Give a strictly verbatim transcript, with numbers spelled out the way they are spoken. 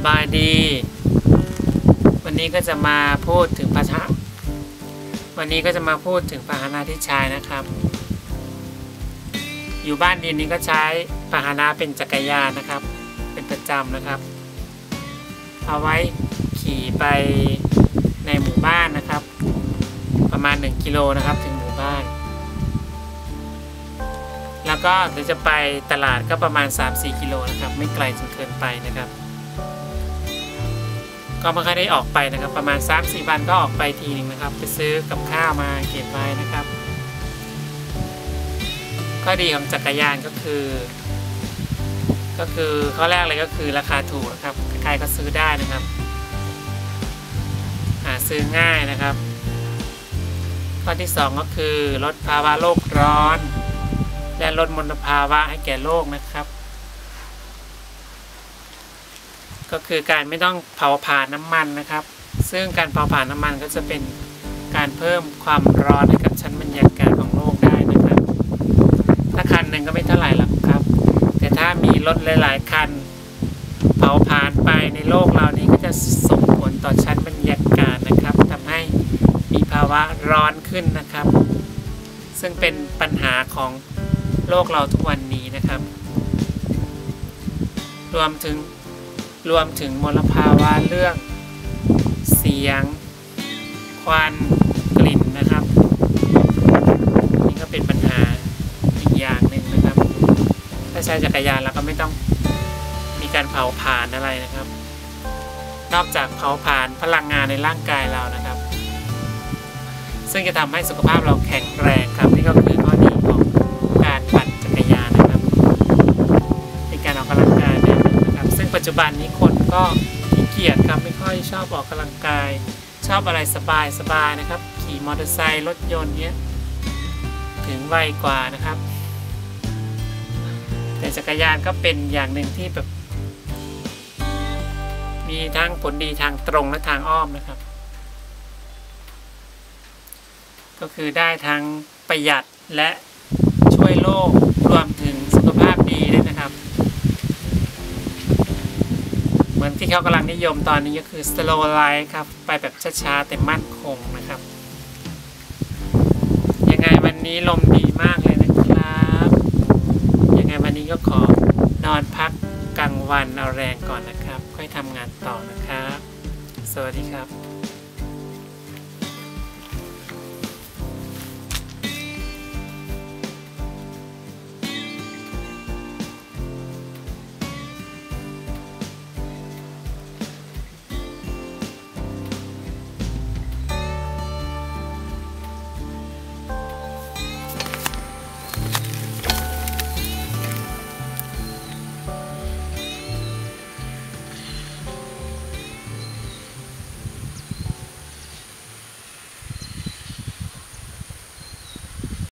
บายดีวันนี้ก็จะมาพูดถึงภาษาวันนี้ก็จะมาพูดถึงพาหนะที่ใช้นะครับอยู่บ้านดินนี้ก็ใช้พาหนะเป็นจักรยานนะครับเป็นประจำนะครับเอาไว้ขี่ไปในหมู่บ้านนะครับประมาณหนึ่งกิโลนะครับถึงหมู่บ้านแล้วก็เดี๋ยวจะไปตลาดก็ประมาณ สามถึงสี่ กิโลนะครับไม่ไกลจนเกินไปนะครับก็ไม่ค่อยได้ออกไปนะครับประมาณ สามถึงสี่ วันก็ออกไปทีนึงนะครับไปซื้อกับข้าวมาเก็บไว้นะครับข้อดีของจักรยานก็คือก็คือข้อแรกเลยก็คือราคาถูกนะครับใครๆก็ซื้อได้นะครับหาซื้อง่ายนะครับข้อที่สองก็คือลดภาวะโลกร้อนและลดมลภาวะให้แก่โลกนะครับก็คือการไม่ต้องเผาผลาญน้ำมันนะครับซึ่งการเผาผลาญน้ำมันก็จะเป็นการเพิ่มความร้อนให้กับชั้นบรรยากาศของโลกได้นะครับถ้าคันหนึ่งก็ไม่เท่าไหร่หรอกครับแต่ถ้ามีรถหลายๆคันเผาผลาญไปในโลกเรานี้ก็จะส่งผลต่อชั้นบรรยากาศนะครับทำให้มีภาวะร้อนขึ้นนะครับซึ่งเป็นปัญหาของโลกเราทุกวันนี้นะครับรวมถึงรวมถึงมลภาวะเรื่องเสียงควันกลิ่นนะครับนี่ก็เป็นปัญหาอีกอย่างหนึ่งนะครับถ้าใช้จักรยานเราก็ไม่ต้องมีการเผาผลาญอะไรนะครับนอกจากเผาผลาญพลังงานในร่างกายเรานะครับซึ่งจะทำให้สุขภาพเราแข็งแรงครับนี่ก็คือข้อดีของการปั่นจักรยานนะครับในการออกกำลังกายนะครับซึ่งปัจจุบันนี้คนก็ขี้เกียจครับไม่ค่อยชอบออกกำลังกายชอบอะไรสบายสบายนะครับขี่มอเตอร์ไซค์รถยนต์เนี้ยถึงไวกว่านะครับแต่จักรยานก็เป็นอย่างหนึ่งที่แบบมีทั้งผลดีทางตรงและทางอ้อมนะครับก็คือได้ทั้งประหยัดและช่วยโลกรวมถึงสุขภาพดีด้วยนะครับเหมือนที่เขากำลังนิยมตอนนี้ก็คือ slow life ครับไปแบบช้าๆแต่มั่นคงนะครับยังไงวันนี้ลมดีมากเลยนะครับยังไงวันนี้ก็ขอนอนพักกลางวันเอาแรงก่อนนะครับค่อยทำงานต่อนะครับสวัสดีครับ